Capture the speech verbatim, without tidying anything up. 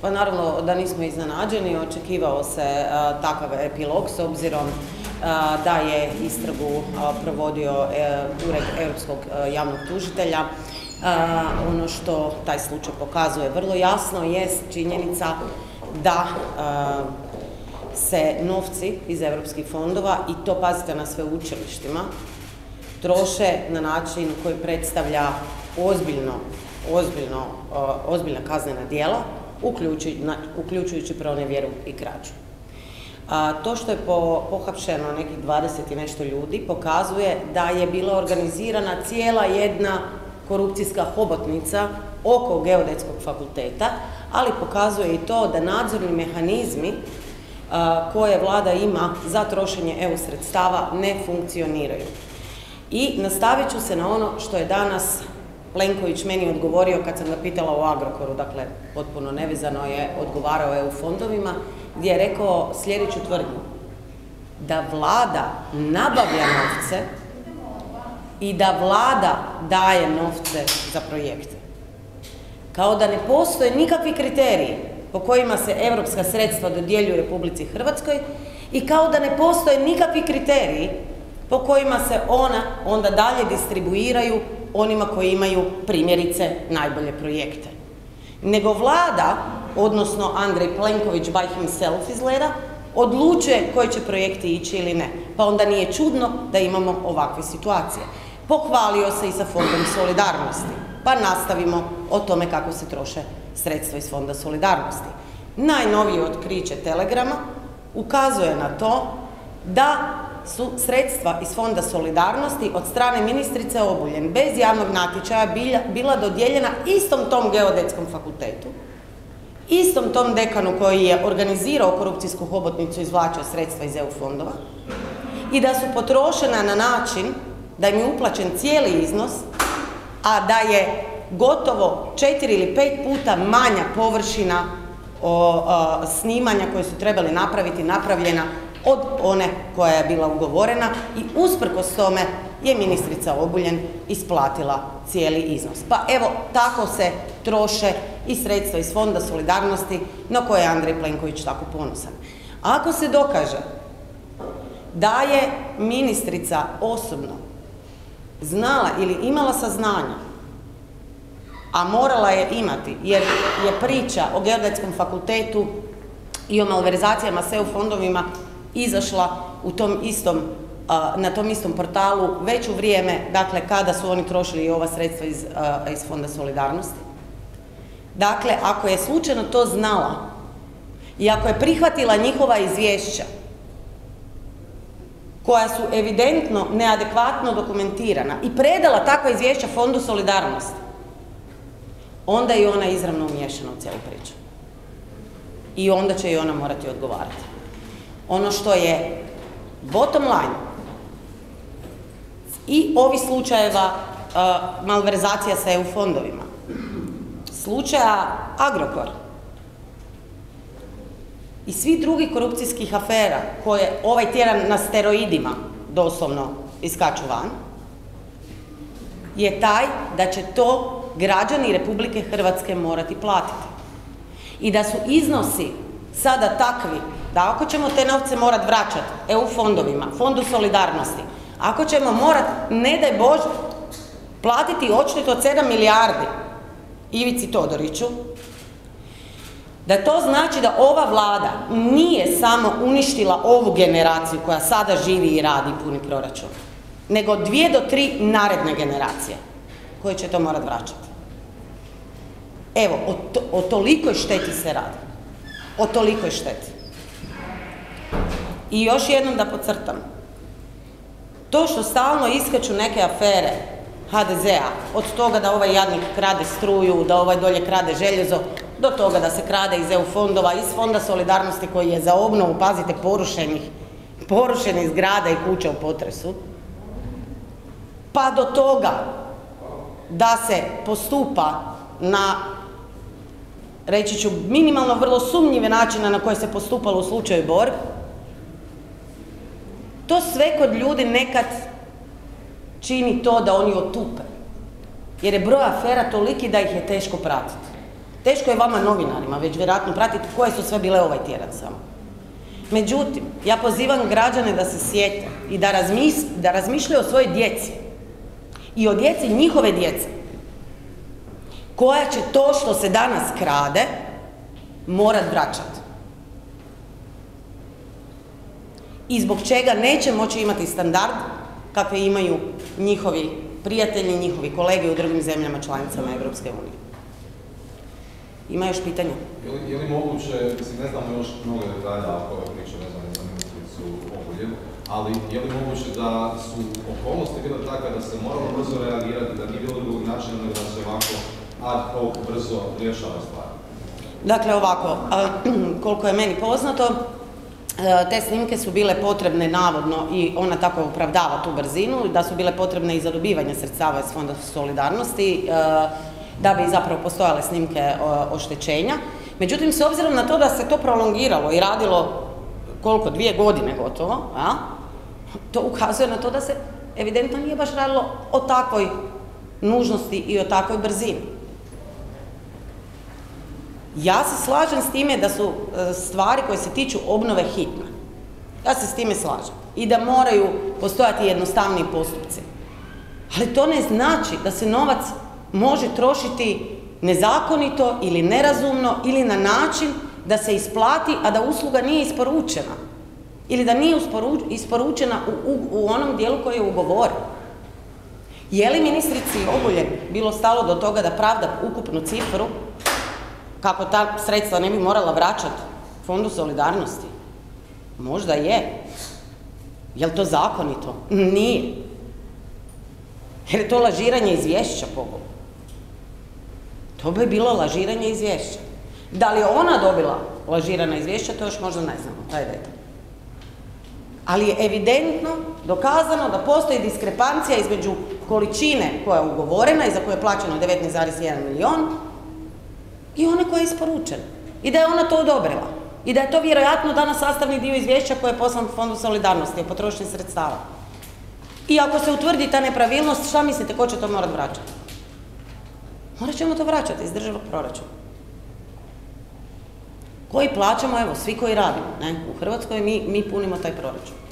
Pa naravno da nismo iznenađeni, očekivao se takav epilog s obzirom da je istragu provodio Ured Europskog javnog tužitelja. Ono što taj slučaj pokazuje vrlo jasno jest činjenica da se novci iz europskih fondova, i to pazite na sveučilištima, troše na način koji predstavlja ozbiljno, ozbiljno, ozbiljna kaznena djela, uključujući pronevjeru i krađu. To što je pohapšeno nekih dvadeset i nešto ljudi pokazuje da je bila organizirana cijela jedna korupcijska hobotnica oko Geodetskog fakulteta, ali pokazuje i to da nadzorni mehanizmi koje vlada ima za trošenje E U sredstava ne funkcioniraju. I nastavit ću se na ono što je danas Plenković meni odgovorio kad sam ga pitala o Agrokoru, dakle, potpuno nevezano je odgovarao E U fondovima, gdje je rekao sljedeću tvrdnju, da vlada nabavlja novce i da vlada daje novce za projekte. Kao da ne postoje nikakvi kriteriji po kojima se europska sredstva dodjeljuju Republici Hrvatskoj i kao da ne postoje nikakvi kriteriji po kojima se ona onda dalje distribuiraju onima koji imaju primjerice najbolje projekte. Nego vlada, odnosno Andrej Plenković by himself izgleda, odlučuje koji će projekti ići ili ne. Pa onda nije čudno da imamo ovakve situacije. Pohvalio se i sa Fondom solidarnosti. Pa nastavimo o tome kako se troše sredstva iz Fonda solidarnosti. Najnovije otkriće Telegrama ukazuje na to da su sredstva iz Fonda solidarnosti od strane ministrice Obuljen bez javnog natječaja bila dodijeljena istom tom Geodetskom fakultetu, istom tom dekanu koji je organizirao korupcijsku hobotnicu i izvlačio sredstva iz E U fondova i da su potrošena na način da im je uplaćen cijeli iznos, a da je gotovo četiri ili pet puta manja površina snimanja koje su trebali napraviti napravljena od one koja je bila ugovorena i usprkos tome je ministrica Obuljen isplatila cijeli iznos. Pa evo, tako se troše i sredstva iz Fonda solidarnosti na koje je Andrej Plenković tako ponosan. Ako se dokaže da je ministrica osobno znala ili imala saznanja, a morala je imati, jer je priča o Geodetskom fakultetu i o malverzacijama s E U fondovima izašla u tom istom, na tom istom portalu već u vrijeme, dakle, kada su oni trošili i ova sredstva iz, iz Fonda solidarnosti. Dakle, ako je slučajno to znala i ako je prihvatila njihova izvješća, koja su evidentno neadekvatno dokumentirana i predala takva izvješća Fondu solidarnosti, onda je ona izravno umiješana u cijelu priču. I onda će i ona morati odgovarati. Ono što je bottom line i ovi slučajeva uh, malverzacija sa E U fondovima, slučaja Agrokor i svih drugih korupcijskih afera koje ovaj tjedan na steroidima doslovno iskaču van, je taj da će to građani Republike Hrvatske morati platiti. I da su iznosi sada takvi da ako ćemo te novce morat vraćati E U fondovima, Fondu solidarnosti, ako ćemo morat, ne daj Bože, platiti odštetu od sedam milijardi Ivici Todoriću, da to znači da ova vlada nije samo uništila ovu generaciju koja sada živi i radi puni proračun, nego dvije do tri naredne generacije koje će to morat vraćati. Evo, o, to, o tolikoj šteti se radi. O tolikoj šteti. I još jednom da podcrtam. To što stalno iskaču neke afere ha de zea, od toga da ovaj jadnik krade struju, da ovaj dolje krade željezo, do toga da se krade iz E U fondova, iz Fonda solidarnosti koji je za obnovu, pazite, porušenih, porušenih zgrada i kuća u potresu, pa do toga da se postupa na, reći ću, minimalno vrlo sumnjive načine na koje se postupalo u slučaju Borg, to sve kod ljudi nekad čini to da oni otupe. Jer je broj afera toliki da ih je teško pratiti. Teško je vama novinarima već vjerojatno pratiti koje su sve bile ovaj tjedan samo. Međutim, ja pozivam građane da se sjete i da, razmis, da razmišljaju o svojoj djeci i o djeci njihove djece, koja će to što se danas krade morat vraćati. I zbog čega neće moći imati standard kakve imaju njihovi prijatelji, njihovi kolege u drugim zemljama članicama Europske unije. Ima još pitanja? Je li, je li moguće, mislim, ne znamo još mnogo detalja oko ove priče vezane za ministricu Obuljen, ali je li moguće da su okolnosti bile takve da se moralo brzo reagirati, da nije bilo drugog načina nego da se ovako ad hoc brzo rješava stvari? Dakle, ovako, a, koliko je meni poznato, te snimke su bile potrebne navodno i ona tako opravdava tu brzinu, da su bile potrebne i za dobivanje sredstava iz Fonda solidarnosti, da bi zapravo postojale snimke oštećenja. Međutim, s obzirom na to da se to prolongiralo i radilo koliko, dvije godine gotovo, a, to ukazuje na to da se evidentno nije baš radilo o takvoj nužnosti i o takvoj brzini. Ja se slažem s time da su stvari koje se tiču obnove hitne. Ja se s time slažem. I da moraju postojati jednostavniji postupci. Ali to ne znači da se novac može trošiti nezakonito ili nerazumno ili na način da se isplati, a da usluga nije isporučena. Ili da nije isporučena u, u, u onom dijelu koji je ugovoren. Je li ministrici Obuljen bilo stalo do toga da pravda ukupnu cifru kako ta sredstva ne bi morala vraćati Fondu solidarnosti? Možda je. Je li to zakonito? Nije. Jer je to lažiranje izvješća, pobogu. To bi bilo lažiranje izvješća. Da li je ona dobila lažirana izvješća, to još možda ne znamo, taj detalj. Ali je evidentno dokazano da postoji diskrepancija između količine koja je ugovorena i za koju je plaćeno devetnaest zarez jedan milion i one koja je isporučena. I da je ona to odobrila. I da je to vjerojatno danas sastavni dio izvješća koje je poslan Fondu solidarnosti o potrošnji sredstava. I ako se utvrdi ta nepravilnost, šta mislite, ko će to morat vraćati? Morat ćemo to vraćati iz državnog proračuna. Koji plaćamo, evo, svi koji radimo, ne? U Hrvatskoj mi, mi punimo taj proračun.